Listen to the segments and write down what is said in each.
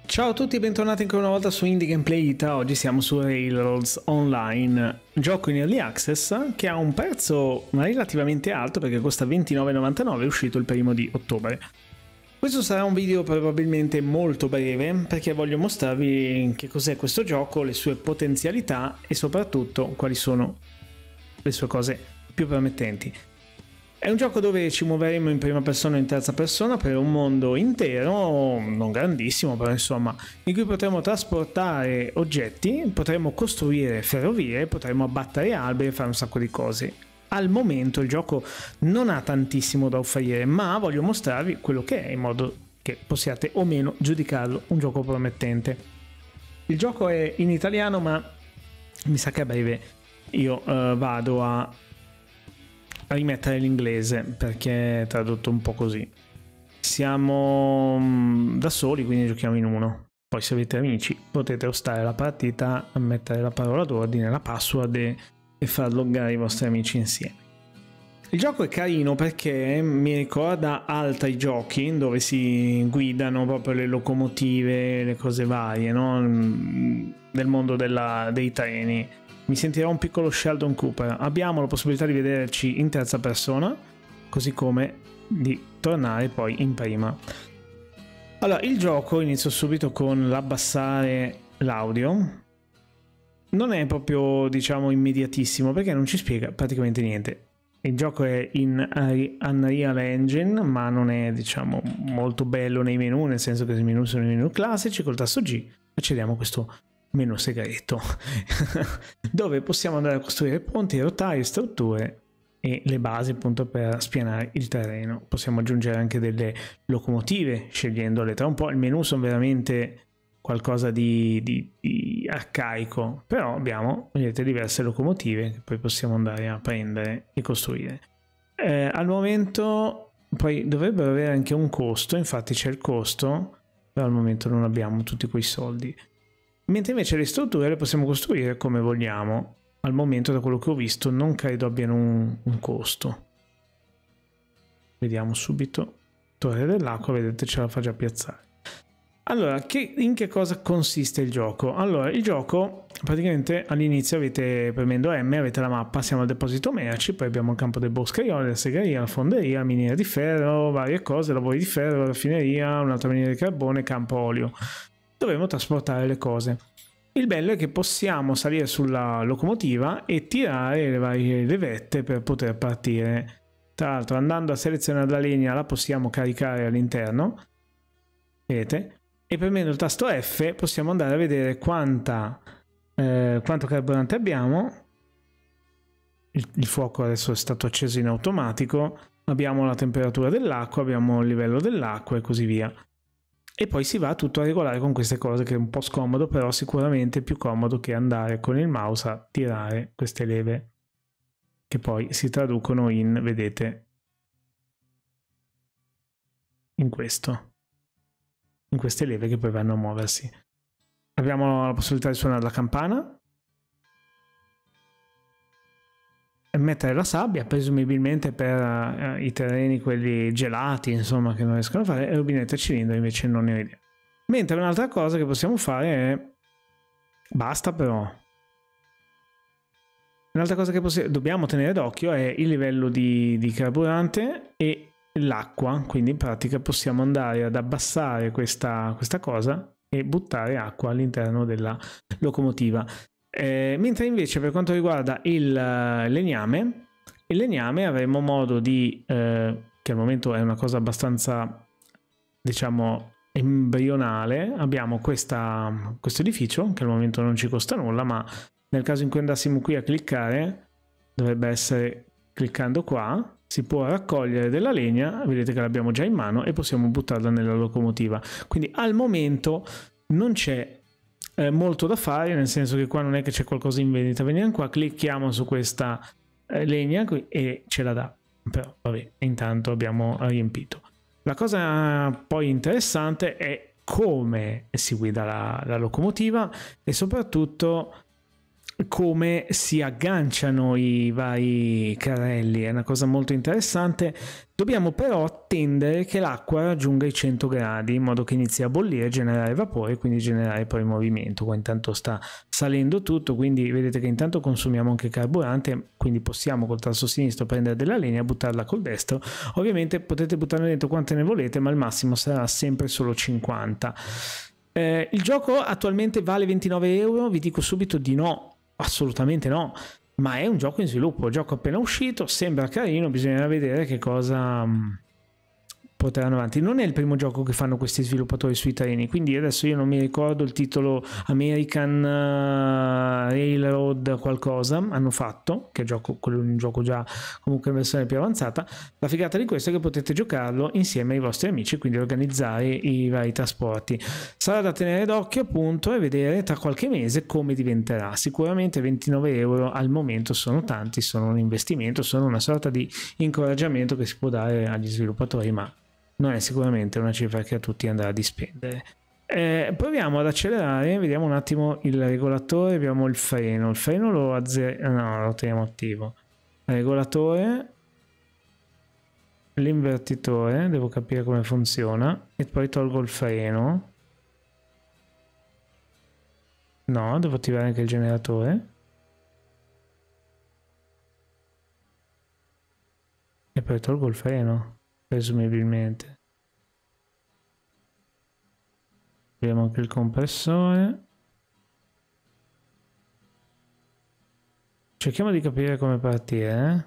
Ciao a tutti e bentornati ancora una volta su Indie Gameplay Ita. Oggi siamo su Railroads Online, gioco in Early Access che ha un prezzo relativamente alto perché costa $29,99, è uscito il 1° di ottobre. Questo sarà un video probabilmente molto breve perché voglio mostrarvi che cos'è questo gioco, le sue potenzialità e soprattutto quali sono le sue cose più promettenti. È un gioco dove ci muoveremo in prima persona o in terza persona per un mondo intero, non grandissimo, però insomma, in cui potremo trasportare oggetti, potremo costruire ferrovie, potremo abbattere alberi e fare un sacco di cose. Al momento il gioco non ha tantissimo da offrire, ma voglio mostrarvi quello che è in modo che possiate o meno giudicarlo un gioco promettente. Il gioco è in italiano, ma mi sa che a breve io vado a rimettere l'inglese perché è tradotto un po' così. Siamo da soli, quindi giochiamo in uno. Poi se avete amici potete ostare la partita, mettere la parola d'ordine, la password e far loggare i vostri amici insieme. Il gioco è carino perché mi ricorda altri giochi dove si guidano proprio le locomotive, le cose varie, no? Nel mondo dei treni. Mi sentirò un piccolo Sheldon Cooper. Abbiamo la possibilità di vederci in terza persona, così come di tornare poi in prima. Allora, il gioco, inizio subito con l'abbassare l'audio. Non è proprio, diciamo, immediatissimo perché non ci spiega praticamente niente. Il gioco è in Unreal Engine, ma non è, diciamo, molto bello nei menu, nel senso che i menu sono i menu classici. Col tasto G accediamo a questo menu segreto dove possiamo andare a costruire ponti, rotaie, strutture e le basi appunto per spianare il terreno. Possiamo aggiungere anche delle locomotive scegliendole. Tra un po' il menu sono veramente qualcosa di arcaico, però abbiamo, vedete, diverse locomotive che poi possiamo andare a prendere e costruire. Al momento poi dovrebbero avere anche un costo, infatti c'è il costo, però al momento non abbiamo tutti quei soldi. Mentre invece le strutture le possiamo costruire come vogliamo. Al momento, da quello che ho visto, non credo abbiano un costo. Vediamo subito. Torre dell'acqua, vedete, ce la fa già piazzare. Allora, in che cosa consiste il gioco? Allora, il gioco, praticamente all'inizio premendo M, avete la mappa, siamo al deposito merci, poi abbiamo il campo del boscaiolo, la segheria, la fonderia, la miniera di ferro, varie cose, lavori di ferro, la raffineria, un'altra miniera di carbone, campo olio. Dovremo trasportare le cose. Il bello è che possiamo salire sulla locomotiva e tirare le varie levette per poter partire. Tra l'altro, andando a selezionare la legna la possiamo caricare all'interno, vedete, e premendo il tasto F possiamo andare a vedere quanto carburante abbiamo. Il fuoco adesso è stato acceso in automatico, abbiamo la temperatura dell'acqua, abbiamo il livello dell'acqua e così via. E poi si va tutto a regolare con queste cose, che è un po' scomodo, però sicuramente più comodo che andare con il mouse a tirare queste leve, che poi si traducono in, vedete, in queste leve che poi vanno a muoversi. Abbiamo la possibilità di suonare la campana e mettere la sabbia, presumibilmente per i terreni quelli gelati, insomma, che non riescono a fare, e rubinetto e cilindro invece non ne ho idea. Mentre un'altra cosa che possiamo fare è, basta però, un'altra cosa che dobbiamo tenere d'occhio è il livello di carburante e l'acqua, quindi in pratica possiamo andare ad abbassare questa cosa e buttare acqua all'interno della locomotiva. Mentre invece per quanto riguarda il legname avremo modo di, che al momento è una cosa abbastanza, diciamo, embrionale. Abbiamo questo edificio che al momento non ci costa nulla, ma nel caso in cui andassimo qui a cliccare, dovrebbe essere cliccando qua, si può raccogliere della legna, vedete che l'abbiamo già in mano e possiamo buttarla nella locomotiva. Quindi al momento non c'è molto da fare, nel senso che qua non è che c'è qualcosa in vendita. Veniamo qua, clicchiamo su questa legna e ce la dà, però vabbè, intanto abbiamo riempito. La cosa poi interessante è come si guida la locomotiva e soprattutto come si agganciano i vari carrelli, è una cosa molto interessante. Dobbiamo però attendere che l'acqua raggiunga i 100 gradi in modo che inizi a bollire, generare vapore, quindi generare poi movimento. Qua intanto sta salendo tutto, quindi vedete che intanto consumiamo anche carburante, quindi possiamo col tasto sinistro prendere della legna e buttarla col destro. Ovviamente potete buttarne dentro quante ne volete, ma il massimo sarà sempre solo 50. Il gioco attualmente vale 29 euro, vi dico subito di no, assolutamente no, ma è un gioco in sviluppo, il gioco appena uscito, sembra carino, bisogna vedere che cosa porteranno avanti. Non è il primo gioco che fanno questi sviluppatori sui treni, quindi adesso io non mi ricordo il titolo, American Railroad qualcosa hanno fatto, che è un gioco già comunque in versione più avanzata. La figata di questo è che potete giocarlo insieme ai vostri amici, quindi organizzare i vari trasporti. Sarà da tenere d'occhio appunto e vedere tra qualche mese come diventerà. Sicuramente 29 euro al momento sono tanti, sono un investimento, sono una sorta di incoraggiamento che si può dare agli sviluppatori, ma non è sicuramente una cifra che a tutti andrà a dispendere. Proviamo ad accelerare, vediamo un attimo il regolatore, abbiamo il freno lo no, lo teniamo attivo. Regolatore, l'invertitore, devo capire come funziona, e poi tolgo il freno. No, devo attivare anche il generatore. E poi tolgo il freno, presumibilmente. Abbiamo anche il compressore. Cerchiamo di capire come partire,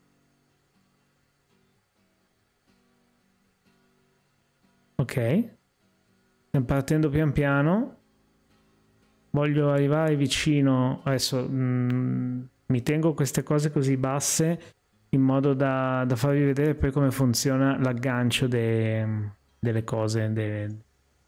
Ok. Stiamo partendo pian piano. Voglio arrivare vicino. Adesso mi tengo queste cose così basse in modo da farvi vedere poi come funziona l'aggancio delle cose.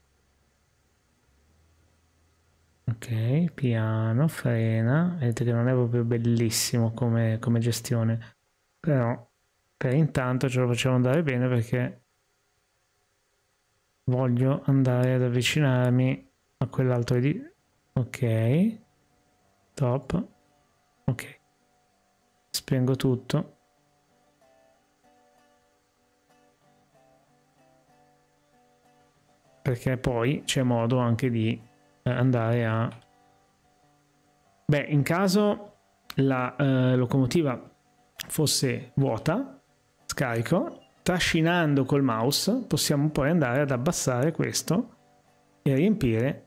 Ok, piano, frena. Vedete che non è proprio bellissimo come gestione, però per intanto ce lo facciamo andare bene perché voglio andare ad avvicinarmi a quell'altro di... Ok, top, ok, spengo tutto. Perché poi c'è modo anche di andare a... Beh, in caso la locomotiva fosse vuota, scarico, trascinando col mouse possiamo poi andare ad abbassare questo e riempire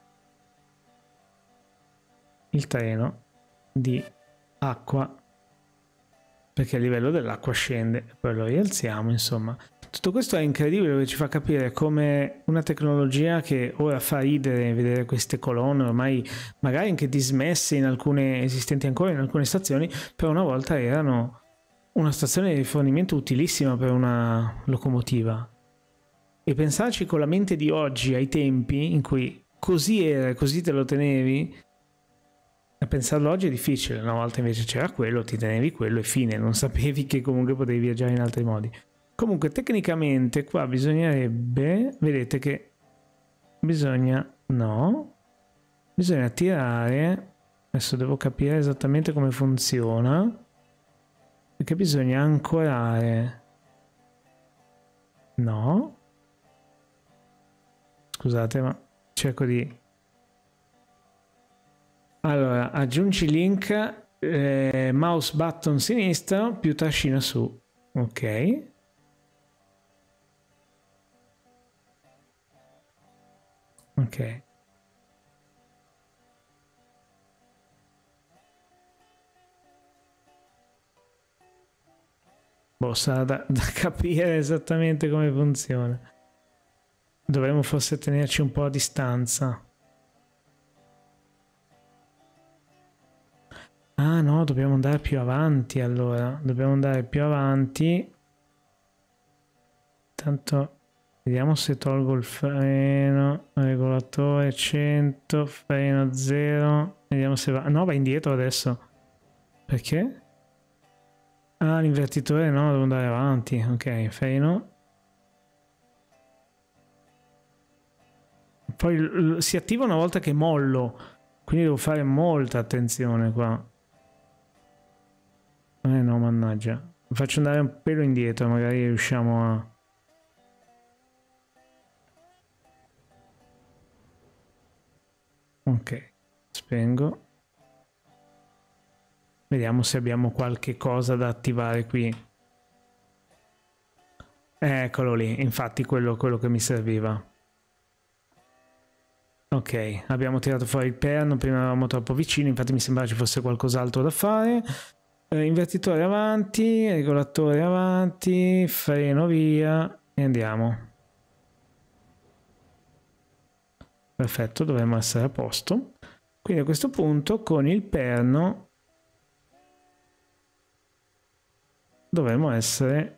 il treno di acqua, perché il livello dell'acqua scende e poi lo rialziamo, insomma. Tutto questo è incredibile, perché ci fa capire come una tecnologia che ora fa ridere vedere queste colonne ormai magari anche dismesse in alcune, esistenti ancora in alcune stazioni, però una volta erano una stazione di rifornimento utilissima per una locomotiva. E pensarci con la mente di oggi ai tempi in cui così era, così te lo tenevi, a pensarlo oggi è difficile. Una volta invece c'era quello, ti tenevi quello e fine, non sapevi che comunque potevi viaggiare in altri modi. Comunque tecnicamente qua bisognerebbe, vedete che bisogna tirare, adesso devo capire esattamente come funziona, perché bisogna ancorare, scusate ma cerco di... Allora, aggiungi link, mouse button sinistro più trascina su, ok. Ok. Boh, sarà da capire esattamente come funziona. Dovremmo forse tenerci un po' a distanza. Ah no, dobbiamo andare più avanti allora. Dobbiamo andare più avanti. Tanto vediamo se tolgo il freno, regolatore 100, freno 0. Vediamo se va... No, va indietro adesso. Perché? Ah, l'invertitore no, devo andare avanti. Ok, freno. Poi si attiva una volta che mollo. Quindi devo fare molta attenzione qua. No, mannaggia. Lo faccio andare un pelo indietro, magari riusciamo a... Ok, spengo. Vediamo se abbiamo qualche cosa da attivare qui. Eccolo lì, infatti quello che mi serviva. Ok, abbiamo tirato fuori il perno, prima eravamo troppo vicini, infatti mi sembrava ci fosse qualcos'altro da fare. Invertitore avanti, regolatore avanti, freno via e andiamo. Perfetto, dovremmo essere a posto. Quindi a questo punto con il perno dovremmo essere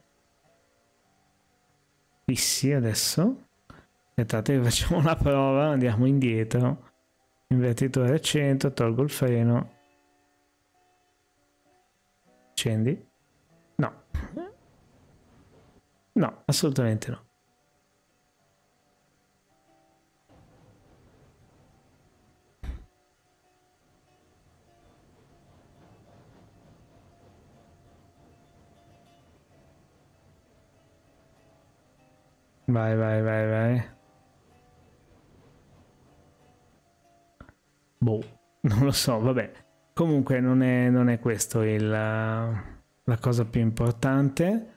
fissi adesso. Aspettate che facciamo una prova, andiamo indietro. Invertitore al centro, tolgo il freno. Accendi? No. No, assolutamente no. Vai, vai, vai, vai. Boh, non lo so, vabbè. Comunque non è questo la cosa più importante.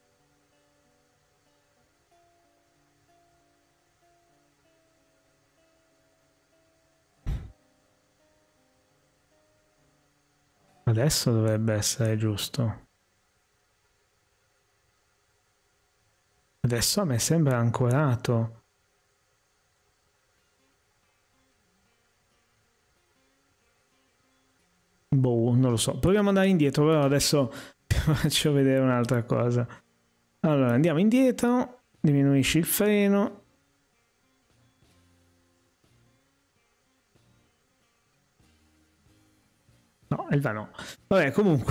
Adesso dovrebbe essere giusto. Adesso a me sembra ancorato. Boh, non lo so. Proviamo ad andare indietro, però adesso ti faccio vedere un'altra cosa. Allora, andiamo indietro, diminuisci il freno. No, il va no. Vabbè,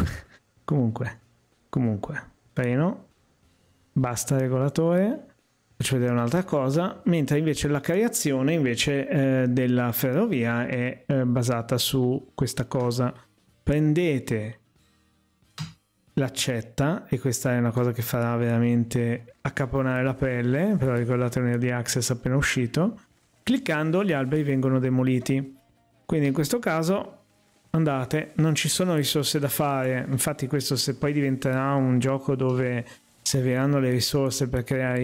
comunque, freno, basta regolatore. Faccio vedere un'altra cosa, mentre invece la cariazione invece della ferrovia è basata su questa cosa. Prendete l'accetta, e questa è una cosa che farà veramente accaponare la pelle, però ricordate un early access appena uscito. Cliccando gli alberi vengono demoliti, quindi in questo caso andate, non ci sono risorse da fare, infatti questo se poi diventerà un gioco dove serviranno le risorse per creare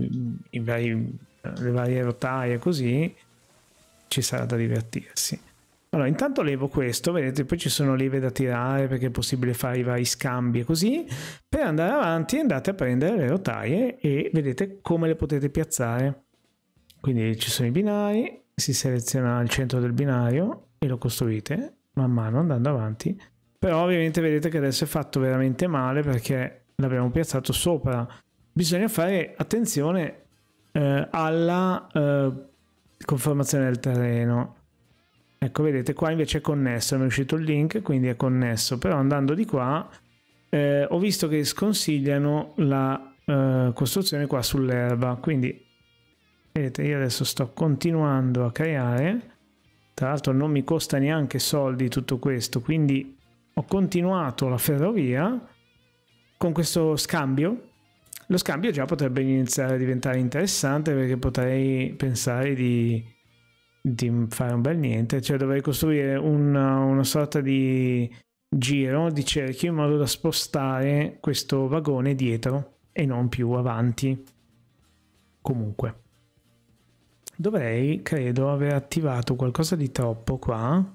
le varie rotaie, così ci sarà da divertirsi. Allora, intanto levo questo, vedete, poi ci sono leve da tirare perché è possibile fare i vari scambi e così. Per andare avanti andate a prendere le rotaie e vedete come le potete piazzare. Quindi ci sono i binari, si seleziona il centro del binario e lo costruite man mano andando avanti. Però ovviamente vedete che adesso è fatto veramente male perché l'abbiamo piazzato sopra. Bisogna fare attenzione alla conformazione del terreno. Ecco, vedete qua invece è connesso, mi è uscito il link, quindi è connesso, però andando di qua ho visto che sconsigliano la costruzione qua sull'erba, quindi vedete io adesso sto continuando a creare, tra l'altro non mi costa neanche soldi tutto questo, quindi ho continuato la ferrovia con questo scambio. Lo scambio già potrebbe iniziare a diventare interessante perché potrei pensare di fare un bel niente, cioè dovrei costruire una sorta di giro di cerchio in modo da spostare questo vagone dietro e non più avanti. Comunque dovrei, credo, aver attivato qualcosa di troppo qua.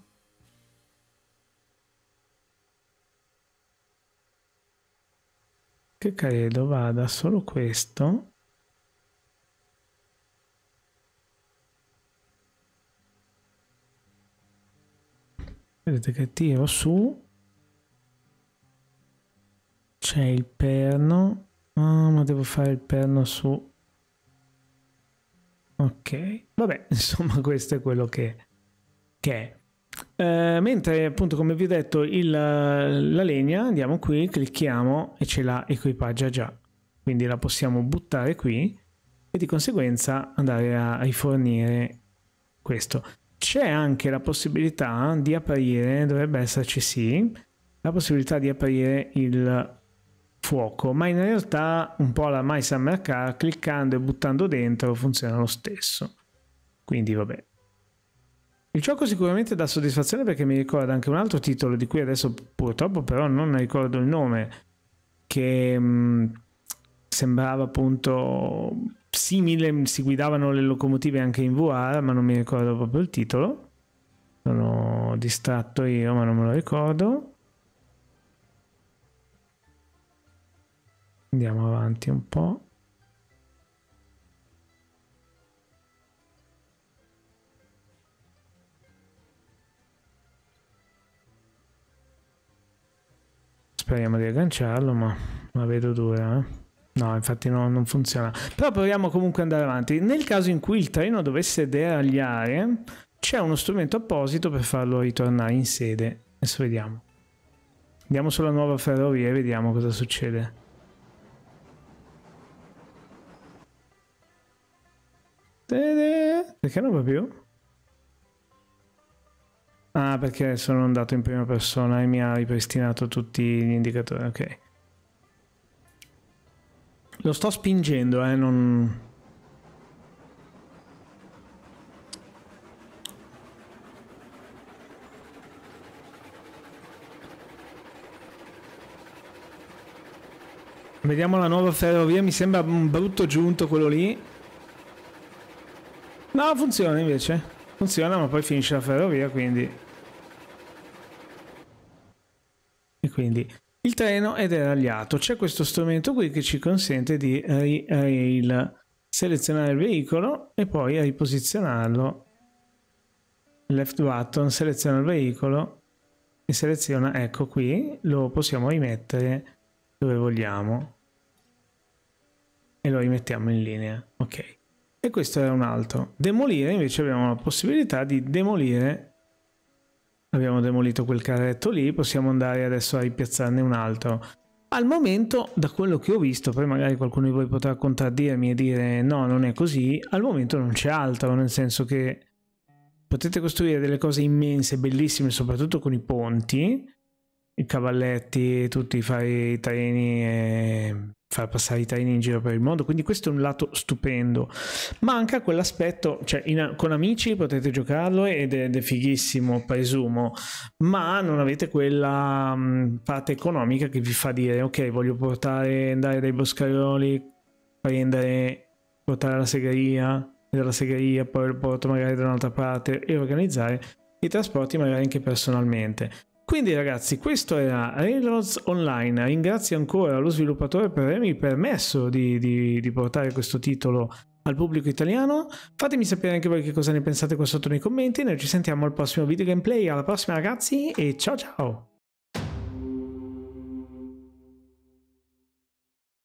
Che credo vada solo questo. Vedete che tiro su, c'è il perno, ma devo fare il perno su, ok, vabbè, insomma questo è quello che è. Mentre appunto, come vi ho detto, la legna, andiamo qui, clicchiamo e ce la equipaggia già, quindi la possiamo buttare qui e di conseguenza andare a rifornire questo. c'è anche la possibilità di aprire, dovrebbe esserci sì, la possibilità di aprire il fuoco, ma in realtà un po' alla My Summer Car, cliccando e buttando dentro funziona lo stesso, quindi vabbè. Il gioco sicuramente dà soddisfazione perché mi ricorda anche un altro titolo di cui adesso purtroppo però non ne ricordo il nome, che sembrava appunto simile, si guidavano le locomotive anche in VR, ma non mi ricordo proprio il titolo. Sono distratto io, ma non me lo ricordo. Andiamo avanti un po'. Speriamo di agganciarlo, ma la vedo dura, No, infatti no, non funziona. Però proviamo comunque ad andare avanti. Nel caso in cui il treno dovesse deragliare, c'è uno strumento apposito per farlo ritornare in sede. Adesso vediamo. Andiamo sulla nuova ferrovia e vediamo cosa succede. Perché non va più? Ah, perché sono andato in prima persona e mi ha ripristinato tutti gli indicatori, ok. Lo sto spingendo, non... Vediamo la nuova ferrovia, mi sembra un brutto giunto quello lì. No, funziona invece. Funziona, ma poi finisce la ferrovia, quindi... E quindi il treno è deragliato. C'è questo strumento qui che ci consente di selezionare il veicolo e poi riposizionarlo. Left button, seleziona il veicolo e seleziona, ecco qui, lo possiamo rimettere dove vogliamo e lo rimettiamo in linea. Ok. E questo era un altro. Demolire, invece abbiamo la possibilità di demolire. Abbiamo demolito quel carretto lì, possiamo andare adesso a ripiazzarne un altro. Al momento, da quello che ho visto, poi magari qualcuno di voi potrà contraddirmi e dire no, non è così, al momento non c'è altro, nel senso che potete costruire delle cose immense, bellissime, soprattutto con i ponti, i cavalletti, tutti fare i treni e far passare i treni in giro per il mondo, quindi questo è un lato stupendo. Manca quell'aspetto, cioè con amici potete giocarlo ed è fighissimo, presumo, ma non avete quella parte economica che vi fa dire ok, voglio andare dai boscaioli, portare alla segheria, dalla segheria poi lo porto magari da un'altra parte e organizzare i trasporti magari anche personalmente. Quindi ragazzi, questo era Railroads Online. Ringrazio ancora lo sviluppatore per avermi permesso di portare questo titolo al pubblico italiano. Fatemi sapere anche voi che cosa ne pensate qua sotto nei commenti. Noi ci sentiamo al prossimo video gameplay. Alla prossima ragazzi e ciao ciao!